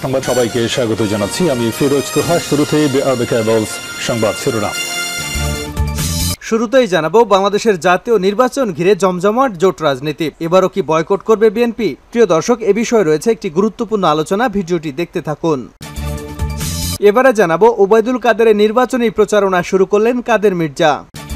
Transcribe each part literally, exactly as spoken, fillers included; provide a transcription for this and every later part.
সংবাদ সবাইকে স্বাগত জানাচ্ছি আমি ফিরোজ তোহা। শুরুতেই সংবাদ শিরোনাম। শুরুতেই জানাবো বাংলাদেশের জাতীয় নির্বাচন ঘিরে জমজমাট জোট রাজনীতি, এবারও কি বয়কট করবে বিএনপি? প্রিয় দর্শক, এ বিষয়ে রয়েছে একটি গুরুত্বপূর্ণ আলোচনা, ভিডিওটি দেখতে থাকুন। এবারে জানাবো ওবায়দুল কাদেরের নির্বাচনী প্রচারণা শুরু করলেন কাদের মির্জা।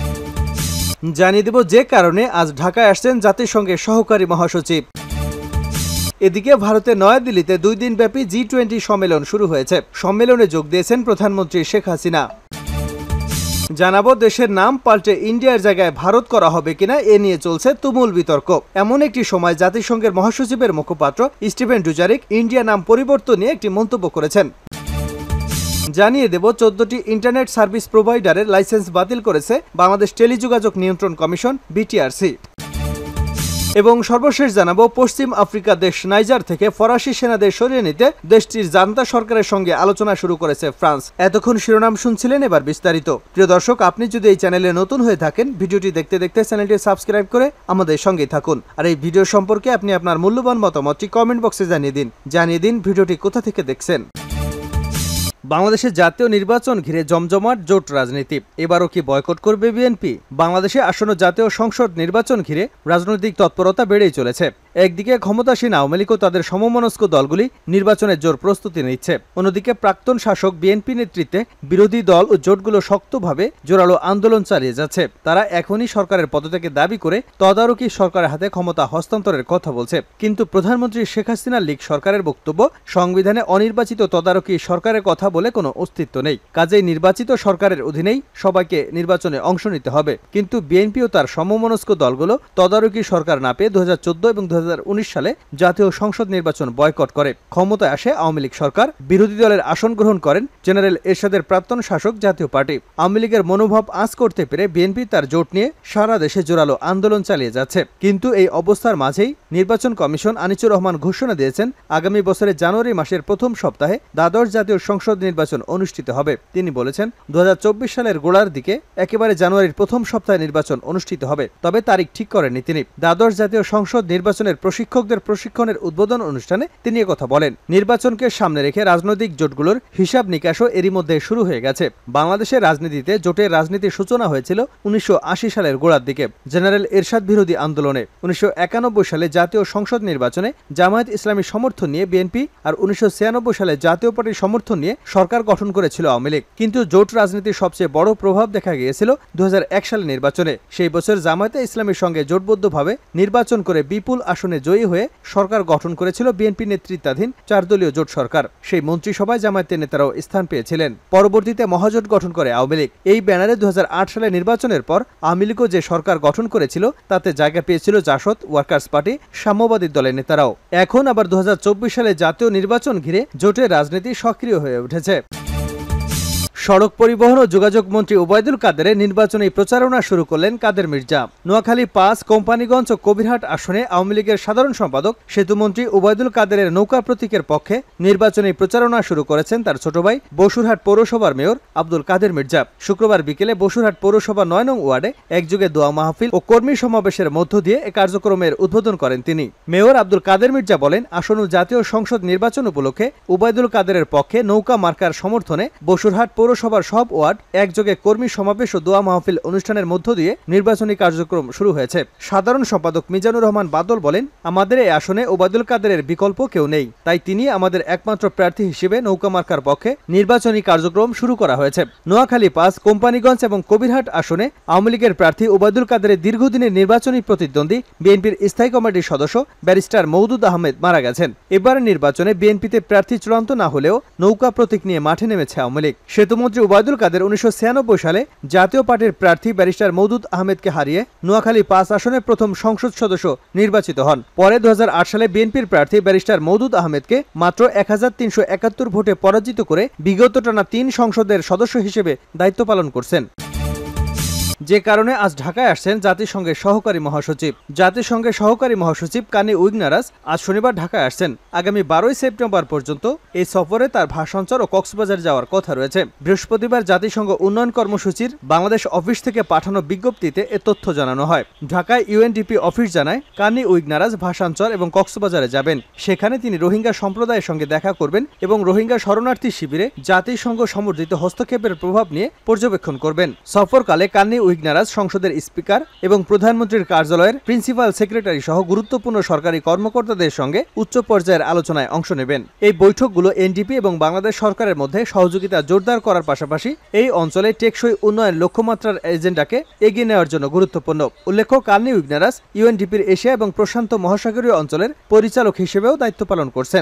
জানিয়ে দেব যে কারণে আজ ঢাকায় আসছেন জাতিসংঘের সহকারী মহাসচিব। এদিকে ভারতের নয়াদিল্লিতে দুই দিন ব্যাপী জি টোয়েন্টি সম্মেলন শুরু হয়েছে। সম্মেলনে যোগ দিয়েছেন প্রধানমন্ত্রী শেখ হাসিনা। জানাবো দেশের নাম পাল্টে ইন্ডিয়ার জায়গায় ভারত করা হবে কিনা এ নিয়ে চলছে তুমুল বিতর্ক। এমন একটি সময় জাতিসংঘের মহাসচিবের মুখপাত্র স্টিফেন ডুজারিক ইন্ডিয়া নাম পরিবর্তন নিয়ে একটি মন্তব্য করেছেন। জানিয়ে দেব চোদ্দটি ইন্টারনেট সার্ভিস প্রোভাইডারের লাইসেন্স বাতিল করেছে বাংলাদেশ টেলিযোগাযোগ নিয়ন্ত্রণ কমিশন বিটিআরসি। এবং সর্বশেষ জানাবো পশ্চিম আফ্রিকা দেশ নাইজার থেকে ফরাসি সেনাদের সরিয়ে নিতে দেশটির জান্তা সরকারের সঙ্গে আলোচনা শুরু করেছে ফ্রান্স। এতক্ষণ শিরোনাম শুনছিলেন, এবার বিস্তারিত। প্রিয় দর্শক, আপনি যদি এই চ্যানেলে নতুন হয়ে থাকেন, ভিডিওটি দেখতে দেখতে চ্যানেলটি সাবস্ক্রাইব করে আমাদের সঙ্গেই থাকুন। আর এই ভিডিও সম্পর্কে আপনি আপনার মূল্যবান মতামতটি কমেন্ট বক্সে জানিয়ে দিন। জানিয়ে দিন ভিডিওটি কোথা থেকে দেখছেন। বাংলাদেশের জাতীয় নির্বাচন ঘিরে জমজমাট জোট রাজনীতি, এবারও কি বয়কট করবে বিএনপি? বাংলাদেশে আসন্ন জাতীয় সংসদ নির্বাচন ঘিরে রাজনৈতিক তৎপরতা বেড়েই চলেছে। একদিকে ক্ষমতাসীন আওয়ামী লীগ ও তাদের সমমনস্ক দলগুলি নির্বাচনের জোর প্রস্তুতি নিচ্ছে, অন্যদিকে প্রাক্তন শাসক বিএনপি নেতৃত্বে বিরোধী দল ও জোটগুলো শক্তভাবে জোরালো আন্দোলন চালিয়ে যাচ্ছে। তারা এখনই সরকারের পদত্যাগের দাবি করে তদারকি সরকারের হাতে ক্ষমতা হস্তান্তরের কথা বলছে। কিন্তু প্রধানমন্ত্রী শেখ হাসিনার লীগ সরকারের বক্তব্য, সংবিধানে অনির্বাচিত তদারকি সরকারের কথা বলে কোনো অস্তিত্ব নেই, কাজেই নির্বাচিত সরকারের অধীনেই সবাইকে নির্বাচনে অংশ নিতে হবে। কিন্তু বিএনপি ও তার সমমনস্ক দলগুলো তদারকি সরকার না পেয়ে দু হাজার চোদ্দ এবং দু হাজার উনিশ সালে জাতীয় সংসদ নির্বাচন বয়কট করে। ক্ষমতায় আসে আওয়ামী লীগ সরকার, বিরোধী দলের আসন গ্রহণ করেন জেনারেল এরশাদের প্রাক্তন শাসক জাতীয় পার্টি। আওয়ামী লীগের মনোভাব আঁচ করতে পেরে বিএনপি তার জোট নিয়ে সারা দেশে জোরালো আন্দোলন চালিয়ে যাচ্ছে। কিন্তু এই অবস্থার মাঝেই নির্বাচন কমিশন আনিচুর রহমান ঘোষণা দিয়েছেন আগামী বছরের জানুয়ারি মাসের প্রথম সপ্তাহে দ্বাদশ জাতীয় সংসদ নির্বাচন অনুষ্ঠিত হবে। তিনি বলেছেন দু হাজার চব্বিশ সালের গোড়ার দিকে একেবারে জানুয়ারির প্রথম সপ্তাহে নির্বাচন অনুষ্ঠিত হবে, তবে তারিখ ঠিক করেননি তিনি। দ্বাদশ জাতীয় সংসদ নির্বাচনের প্রশিক্ষকদের প্রশিক্ষণের উদ্বোধন অনুষ্ঠানে তিনি একথা বলেন। নির্বাচনকে সামনে রেখে রাজনৈতিক জোটগুলোর হিসাব নিকাশও এরই মধ্যে শুরু হয়ে গেছে। বাংলাদেশের রাজনীতিতে জোটের রাজনীতির সূচনা হয়েছিল উনিশশো আশি সালের গোড়ার দিকে জেনারেল এরশাদ বিরোধী আন্দোলনে। উনিশশো একানব্বই সালে জাতীয় সংসদ নির্বাচনে জামায়াত ইসলামী সমর্থন নিয়ে বিএনপি আর উনিশশো ছিয়ানব্বই সালে জাতীয় পার্টির সমর্থন নিয়ে সরকার গঠন করেছিল আওয়ামী লীগ। কিন্তু জোট রাজনীতির সবচেয়ে বড় প্রভাব দেখা গিয়েছিল দু হাজার এক সালে নির্বাচনে। সেই বছর জামায়াতে ইসলামীর সঙ্গে জোটবদ্ধভাবে নির্বাচন করে বিপুল আসনে জয়ী হয়ে সরকার গঠন করেছিল বিএনপি নেতৃত্বাধীন চার দলীয় জোট সরকার। সেই মন্ত্রিসভায় জামায়াতের নেতারাও স্থান পেয়েছিলেন। পরবর্তীতে মহাজোট গঠন করে আওয়ামী লীগ। এই ব্যানারে দু হাজার আট সালে নির্বাচনের পর আওয়ামী লীগও যে সরকার গঠন করেছিল তাতে জায়গা পেয়েছিল জাসদ, ওয়ার্কার্স পার্টি, সাম্যবাদী দলের নেতারাও। এখন আবার দু হাজার চব্বিশ সালে জাতীয় নির্বাচন ঘিরে জোটের রাজনীতি সক্রিয় হয়ে উঠেছে। সড়ক পরিবহন ও যোগাযোগ মন্ত্রী ওবায়দুল কাদেরের নির্বাচনী প্রচারণা শুরু করলেন কাদের মির্জা। নোয়াখালী পাঁচ, কোম্পানিগঞ্জ ও কবিরহাট আসনে আওয়ামী লীগের সাধারণ সম্পাদক সেতুমন্ত্রী ওবায়দুল কাদেরের নৌকা প্রতীকের পক্ষে নির্বাচনী প্রচারণা শুরু করেছেন তার ছোট ভাই বসুরহাট পৌরসভার মেয়র আব্দুল কাদের মির্জা। শুক্রবার বিকেলে বসুরহাট পৌরসভা নয় নং ওয়ার্ডে একযোগে দোয়া মাহফিল ও কর্মী সমাবেশের মধ্য দিয়ে এ কার্যক্রমের উদ্বোধন করেন তিনি। মেয়র আব্দুল কাদের মির্জা বলেন, আসন্ন জাতীয় সংসদ নির্বাচন উপলক্ষে ওবায়দুল কাদেরের পক্ষে নৌকা মার্কার সমর্থনে বসুরহাট পৌরসভার সব ওয়ার্ড একযোগে কর্মী সমাবেশ ও দোয়া মাহফিল অনুষ্ঠানের মধ্য দিয়ে নির্বাচনী কার্যক্রম শুরু হয়েছে। সাধারণ সম্পাদক মিজানুর রহমান বাদল বলেন, আমাদের এই আসনে ওবায়দুল কাদেরের বিকল্প কেউ নেই, তাই তিনি আমাদের একমাত্র প্রার্থী হিসেবে নৌকা মার্কার পক্ষে নির্বাচনী কার্যক্রম শুরু করা হয়েছে। নোয়াখালী পাঁচ, কোম্পানিগঞ্জ এবং কবিরহাট আসনে আওয়ামী লীগের প্রার্থী ওবায়দুল কাদেরের দীর্ঘদিনের নির্বাচনী প্রতিদ্বন্দ্বী বিএনপির স্থায়ী কমিটির সদস্য ব্যারিস্টার মওদুদ আহমেদ মারা গেছেন। এবারের নির্বাচনে বিএনপিতে প্রার্থী চূড়ান্ত না হলেও নৌকা প্রতীক নিয়ে মাঠে নেমেছে আওয়ামী লীগ। সেতুমন্ত্রী ওবায়দুল কাদের উনিশশো ছিয়ানব্বই সালে জাতীয় পার্টির প্রার্থী ব্যারিস্টার মওদুদ আহমেদকে হারিয়ে নোয়াখালী পাঁচ আসনের প্রথম সংসদ সদস্য নির্বাচিত হন। পরে দু হাজার আট সালে বিএনপির প্রার্থী ব্যারিস্টার মওদুদ আহমেদকে মাত্র এক হাজার তিনশো একাত্তর ভোটে পরাজিত করে বিগত টানা তিন সংসদের সদস্য হিসেবে দায়িত্ব পালন করছেন। যে কারণে আজ ঢাকায় আসছেন জাতিসংঘের সহকারী মহাসচিব। জাতিসংঘের সহকারী মহাসচিব কানি উইগনারাস আজ শনিবার ঢাকায় আসছেন। আগামী বারোই সেপ্টেম্বর পর্যন্ত এই সফরে তার ভাষাঞ্চল ও কক্সবাজার যাওয়ার কথা রয়েছে। বৃহস্পতিবার জাতিসংঘ উন্নয়ন কর্মসূচির বাংলাদেশ অফিস থেকে পাঠানো বিজ্ঞপ্তিতে এ তথ্য জানানো হয়। ঢাকায় ইউএনডিপি অফিস জানায় কানি উইগনারাস ভাষাঞ্চল এবং কক্সবাজারে যাবেন। সেখানে তিনি রোহিঙ্গা সম্প্রদায়ের সঙ্গে দেখা করবেন এবং রোহিঙ্গা শরণার্থী শিবিরে জাতিসংঘ সমর্থিত হস্তক্ষেপের প্রভাব নিয়ে পর্যবেক্ষণ করবেন। সফরকালে কানি উইগনারাস সংসদের স্পিকার এবং প্রধানমন্ত্রীর কার্যালয়ের প্রিন্সিপাল সেক্রেটারি সহ গুরুত্বপূর্ণ সরকারি কর্মকর্তাদের সঙ্গে উচ্চ পর্যায়ের আলোচনায় অংশ নেবেন। এই বৈঠকগুলো এনডিপি এবং বাংলাদেশ সরকারের মধ্যে সহযোগিতা জোরদার করার পাশাপাশি এই অঞ্চলে টেকসই উন্নয়ন লক্ষ্যমাত্রার এজেন্ডাকে এগিয়ে নেওয়ার জন্য গুরুত্বপূর্ণ। উল্লেখ্য, কানি উইগনারাস ইউএনডিপির এশিয়া এবং প্রশান্ত মহাসাগরীয় অঞ্চলের পরিচালক হিসেবেও দায়িত্ব পালন করছেন।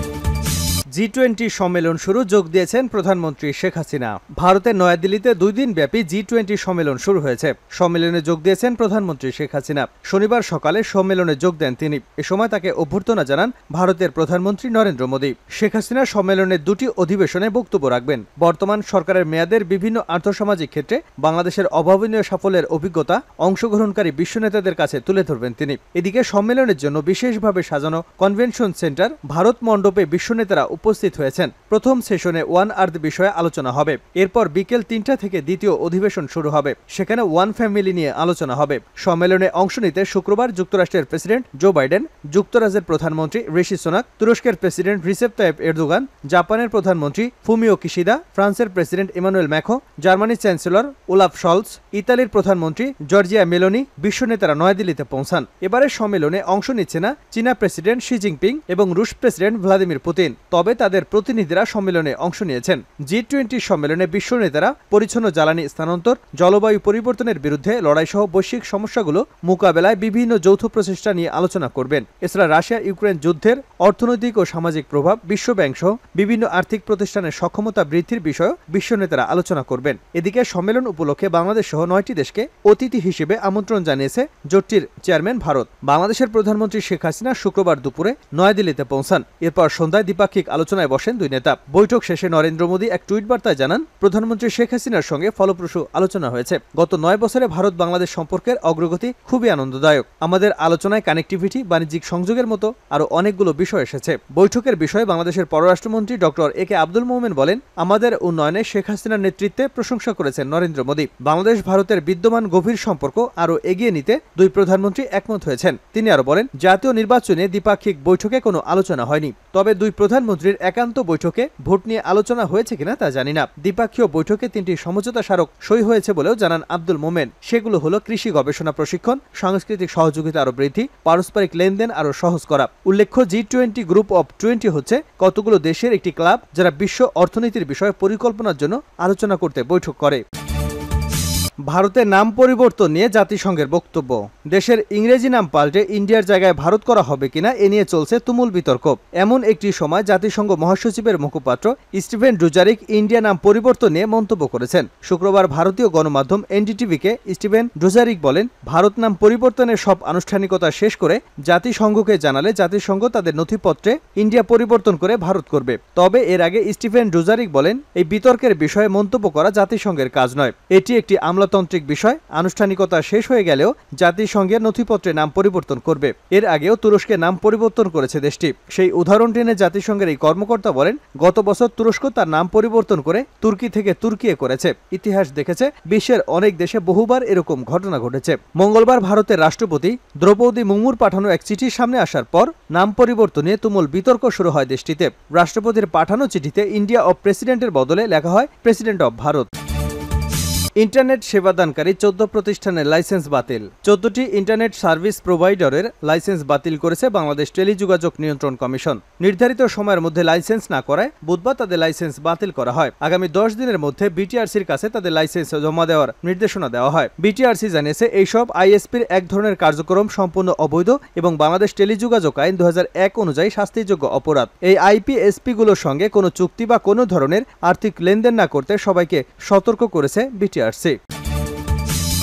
জি টোয়েন্টি সম্মেলন শুরু, যোগ দিয়েছেন প্রধানমন্ত্রী শেখ হাসিনা। ভারতের নয়াদিল্লিতে দুই দিন ব্যাপী জি টোয়েন্টি সম্মেলন শুরু হয়েছে। সম্মেলনে যোগ দিয়েছেন প্রধানমন্ত্রী শেখ হাসিনা। শনিবার সকালে সম্মেলনে যোগ দেন তিনি। এ সময় তাকে অভ্যর্থনা জানান ভারতের প্রধানমন্ত্রী নরেন্দ্র মোদী। শেখ হাসিনা সম্মেলনের দুটি অধিবেশনে বক্তব্য রাখবেন। বর্তমান সরকারের মেয়াদের বিভিন্ন আর্থসামাজিক ক্ষেত্রে বাংলাদেশের অভাবনীয় সাফল্যের অভিজ্ঞতা অংশগ্রহণকারী বিশ্ব নেতাদের কাছে তুলে ধরবেন তিনি। এদিকে সম্মেলনের জন্য বিশেষভাবে সাজানো কনভেনশন সেন্টার ভারত মণ্ডপে বিশ্ব নেতারা উপস্থিত হয়েছেন। প্রথম সেশনে ওয়ান আর্থ বিষয়ে আলোচনা হবে। এরপর বিকেল তিনটা থেকে দ্বিতীয় অধিবেশন শুরু হবে। সেখানে ওয়ান ফ্যামিলি নিয়ে আলোচনা হবে। সম্মেলনে অংশ নিতে শুক্রবার যুক্তরাষ্ট্রের প্রেসিডেন্ট জো বাইডেন, যুক্তরাজ্যের প্রধানমন্ত্রী ঋষি সুনাক, তুরস্কের প্রেসিডেন্ট রিসেপ তাইপ এরদোগান, জাপানের প্রধানমন্ত্রী ফুমিও কিশিদা, ফ্রান্সের প্রেসিডেন্ট ইমানুয়েল ম্যাখো, জার্মানির চ্যান্সেলর ওলাফ শলস, ইতালির প্রধানমন্ত্রী জর্জিয়া মেলোনি বিশ্ব নেতারা নয়াদিল্লিতে পৌঁছান। এবারের সম্মেলনে অংশ নিচ্ছে না চীনা প্রেসিডেন্ট শি জিনপিং এবং রুশ প্রেসিডেন্ট ভ্লাদিমির পুতিন। তবে তাদের প্রতিনিধিরা সম্মেলনে অংশ নিয়েছেন। জি টোয়েন্টি সম্মেলনে বিশ্ব নেতারা পরিচ্ছন্ন জ্বালানি স্থানান্তর, জলবায়ু পরিবর্তনের বিরুদ্ধে লড়াই সহ বৈশ্বিক সমস্যাগুলো মোকাবেলায় বিভিন্ন যৌথ প্রচেষ্টা নিয়ে আলোচনা করবেন। এছাড়া রাশিয়া ইউক্রেন যুদ্ধের অর্থনৈতিক ও সামাজিক প্রভাব, বিশ্বব্যাংক সহ বিভিন্ন আর্থিক প্রতিষ্ঠানের সক্ষমতা বৃদ্ধির বিষয়েও বিশ্ব নেতারা আলোচনা করবেন। এদিকে সম্মেলন উপলক্ষে বাংলাদেশ সহ নয়টি দেশকে অতিথি হিসেবে আমন্ত্রণ জানিয়েছে জোটটির চেয়ারম্যান ভারত। বাংলাদেশের প্রধানমন্ত্রী শেখ হাসিনা শুক্রবার দুপুরে নয়াদিল্লিতে পৌঁছান। এরপর সন্ধ্যায় দ্বিপাক্ষিক আলোচনায় বসেন দুই নেতা। বৈঠক শেষে নরেন্দ্র মোদী এক টুইট বার্তায় জানান, প্রধানমন্ত্রী শেখ হাসিনার সঙ্গে ফলপ্রসূ আলোচনা হয়েছে। গত নয় বছরে ভারত বাংলাদেশ সম্পর্কের অগ্রগতি খুবই আনন্দদায়ক। আমাদের আলোচনায় কানেক্টিভিটি, বাণিজ্যিক সংযোগের মতো আরো অনেকগুলো বিষয় এসেছে। বৈঠকের বিষয়ে বাংলাদেশের পররাষ্ট্রমন্ত্রী ডক্টর এ কে আব্দুল মোমেন বলেন, আমাদের উন্নয়নে শেখ হাসিনার নেতৃত্বে প্রশংসা করেছেন নরেন্দ্র মোদী। বাংলাদেশ ভারতের বিদ্যমান গভীর সম্পর্ক আরো এগিয়ে নিতে দুই প্রধানমন্ত্রী একমত হয়েছেন। তিনি আরো বলেন, জাতীয় নির্বাচনে দ্বিপাক্ষিক বৈঠকে কোনো আলোচনা হয়নি, তবে দুই প্রধানমন্ত্রীর একান্ত বৈঠকে ভোট নিয়ে আলোচনা হয়েছে কিনা তা জানি না। দ্বিপাক্ষীয় বৈঠকে তিনটি সমঝোতা স্মারক সই হয়েছে বলেও জানান আব্দুল মোমেন। সেগুলো হলো কৃষি গবেষণা প্রশিক্ষণ, সাংস্কৃতিক সহযোগিতা আরো বৃদ্ধি, পারস্পরিক লেনদেন আরো সহজ করা। উল্লেখ্য, G twenty group of twenty হচ্ছে কতগুলো দেশের একটি ক্লাব যারা বিশ্ব অর্থনীতির বিষয়ে পরিকল্পনার জন্য আলোচনা করতে বৈঠক করে। ভারতের নাম পরিবর্তন নিয়ে জাতিসংঘের বক্তব্য। দেশের ইংরেজি নাম পাল্টে ইন্ডিয়ার জায়গায় ভারত করা হবে কিনা এ নিয়ে চলছে তুমুল বিতর্ক। এমন একটি সময় জাতিসংঘ মহাসচিবের মুখপাত্র স্টিফেন ডুজারিক ইন্ডিয়া নাম পরিবর্তন নিয়ে মন্তব্য করেছেন। শুক্রবার ভারতীয় গণমাধ্যম এনডিটিভিকে স্টিফেন ডুজারিক বলেন, ভারত নাম পরিবর্তনের সব আনুষ্ঠানিকতা শেষ করে জাতিসংঘকে জানালে জাতিসংঘ তাদের নথিপত্রে ইন্ডিয়া পরিবর্তন করে ভারত করবে। তবে এর আগে স্টিফেন ডুজারিক বলেন, এই বিতর্কের বিষয়ে মন্তব্য করা জাতিসংঘের কাজ নয়। এটি একটি আমলাতান্ত্রিক বিষয়। আনুষ্ঠানিকতা শেষ হয়ে গেলেও জাতিসংঘের নথিপত্রে নাম পরিবর্তন করবে। এর আগেও তুরস্কে নাম পরিবর্তন করেছে দেশটি। সেই উদাহরণ টেনে জাতিসংঘের এই কর্মকর্তা বলেন, গত বছর তুরস্ক তার নাম পরিবর্তন করে তুর্কি থেকে তুর্কিয়ে করেছে। ইতিহাস দেখেছে বিশ্বের অনেক দেশে বহুবার এরকম ঘটনা ঘটেছে। মঙ্গলবার ভারতের রাষ্ট্রপতি দ্রৌপদী মুর্মুর পাঠানো এক চিঠির সামনে আসার পর নাম পরিবর্তন নিয়ে তুমুল বিতর্ক শুরু হয় দেশটিতে। রাষ্ট্রপতির পাঠানো চিঠিতে ইন্ডিয়া অব প্রেসিডেন্টের বদলে লেখা হয় প্রেসিডেন্ট অব ভারত। ইন্টারনেট সেবাদানকারী চোদ্দ প্রতিষ্ঠানের লাইসেন্স বাতিল। চোদ্দটি ইন্টারনেট সার্ভিস প্রোভাইডারের লাইসেন্স বাতিল করেছে বাংলাদেশ টেলিযোগাযোগ নিয়ন্ত্রণ কমিশন। নির্ধারিত সময়ের মধ্যে লাইসেন্স না করায় বুধবার তাদের লাইসেন্স বাতিল করা হয়। আগামী দশ দিনের মধ্যে বিটিআরসির কাছে তাদের লাইসেন্স জমা দেওয়ার নির্দেশনা দেওয়া হয়। বিটিআরসি জানিয়েছে, এইসব আইএসপির এক ধরনের কার্যক্রম সম্পূর্ণ অবৈধ এবং বাংলাদেশ টেলিযোগাযোগ আইন দু হাজার এক অনুযায়ী শাস্তিযোগ্য অপরাধ। এই আইপিএসপিগুলোর সঙ্গে কোনো চুক্তি বা কোনো ধরনের আর্থিক লেনদেন না করতে সবাইকে সতর্ক করেছে বিটিআরসি।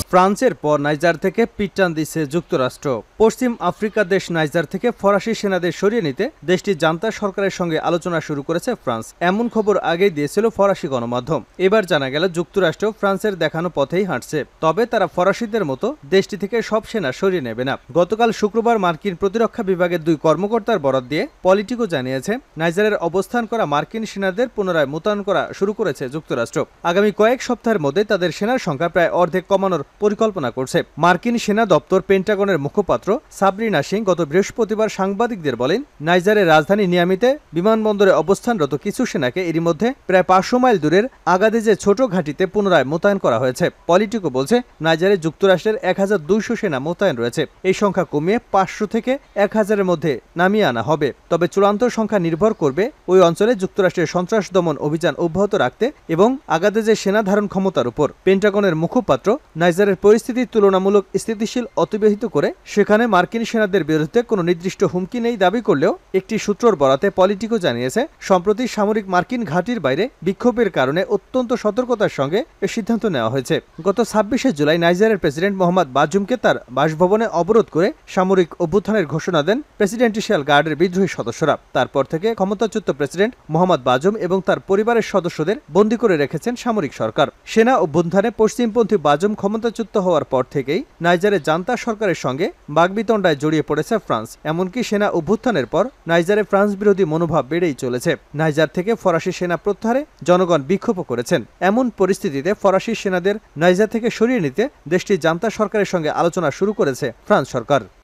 ফ্রান্সের পর নাইজার থেকে পিটটান দিচ্ছে যুক্তরাষ্ট্র। পশ্চিম আফ্রিকা দেশ নাইজার থেকে ফরাসি সেনাদের সরিয়ে নিতে দেশটির জান্তা সরকারের সঙ্গে আলোচনা শুরু করেছে ফ্রান্স। এমন খবর আগেই দিয়েছিল ফরাসি গণমাধ্যম। এবার জানা গেল যুক্তরাষ্ট্র ফ্রান্সের দেখানো পথেই হাঁটছে, তবে তারা ফরাসিদের মতো দেশটি থেকে সব সেনা সরিয়ে নেবে না। গতকাল শুক্রবার মার্কিন প্রতিরক্ষা বিভাগের দুই কর্মকর্তার বরাত দিয়ে পলিটিকো জানিয়েছে, নাইজারের অবস্থান করা মার্কিন সেনাদের পুনরায় মোতায়েন করা শুরু করেছে যুক্তরাষ্ট্র। আগামী কয়েক সপ্তাহের মধ্যে তাদের সেনার সংখ্যা প্রায় অর্ধেক কমানোর পরিকল্পনা করছে। মার্কিন সেনা দপ্তর পেন্টাগনের মুখপাত্র সাবরিনা সিং গত বৃহস্পতিবার সাংবাদিকদের বলেন, নাইজারের রাজধানী নিয়ামিতে বিমানবন্দরে অবস্থানরত কিছু সেনাকে এরই মধ্যে প্রায় পাঁচশো মাইল দূরের আগাদেজে ছোট ঘাঁটিতে পুনরায় মোতায়েন করা হয়েছে। পলিটিকো বলছে, নাইজারে যুক্তরাষ্ট্রের এক হাজার দুইশো সেনা মোতায়েন রয়েছে। এই সংখ্যা কমিয়ে পাঁচশো থেকে এক হাজারের মধ্যে নামিয়ে আনা হবে। তবে চূড়ান্ত সংখ্যা নির্ভর করবে ওই অঞ্চলে যুক্তরাষ্ট্রের সন্ত্রাস দমন অভিযান অব্যাহত রাখতে এবং আগাদেজের সেনা ধারণ ক্ষমতার উপর। পেন্টাগনের মুখপাত্র নাইজারের পরিস্থিতি তুলনামূলক স্থিতিশীল অতিবাহিত করে সেখানে মার্কিন সেনাদের বিরুদ্ধে কোনো নির্দিষ্ট হুমকি নেই দাবি করলেও একটি সূত্রর বরাতে পলিটিকো জানিয়েছে, সম্প্রতি সামরিক মার্কিন ঘাঁটির বাইরে বিক্ষোভের কারণে অত্যন্ত সতর্কতার সঙ্গে এ সিদ্ধান্ত নেওয়া হয়েছে। গত ছাব্বিশে জুলাই নাইজারের প্রেসিডেন্ট মোহাম্মদ বাজুমকে তার বাসভবনে অবরোধ করে সামরিক অভ্যুত্থানের ঘোষণা দেন প্রেসিডেন্টিয়াল গার্ডের বিদ্রোহী সদস্যরা। তারপর থেকে ক্ষমতাচ্যুত প্রেসিডেন্ট মোহাম্মদ বাজুম এবং তার পরিবারের সদস্যদের বন্দী করে রেখেছেন সামরিক সরকার। সেনা অভ্যুত্থানে পশ্চিমপন্থী বাজুম ক্ষমতাচ্যুত হওয়ার পর থেকেই নাইজারে জান্তা সরকারের সঙ্গে বাগবিতণ্ডায় জড়িয়ে পড়েছে ফ্রান্স। এমনকি সেনা অভ্যুত্থানের পর নাইজারে ফ্রান্স বিরোধী মনোভাব বেড়েই চলেছে। নাইজার থেকে ফরাসি সেনা প্রত্যাহারে জনগণ বিক্ষোভ করেছেন। এমন পরিস্থিতিতে ফরাসি সেনাদের নাইজার থেকে সরিয়ে নিতে দেশটির জান্তা সরকারের সঙ্গে আলোচনা শুরু করেছে ফ্রান্স সরকার।